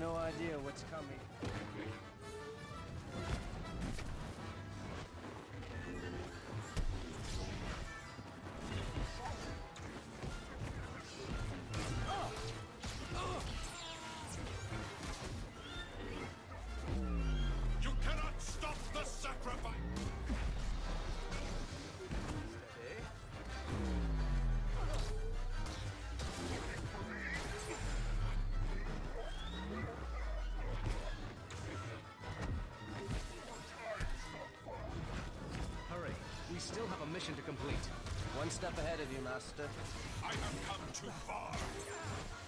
no idea what's coming. You cannot stop the sacrifice! Hurry. We still have a mission to complete. One step ahead of you, Master. I have come too far.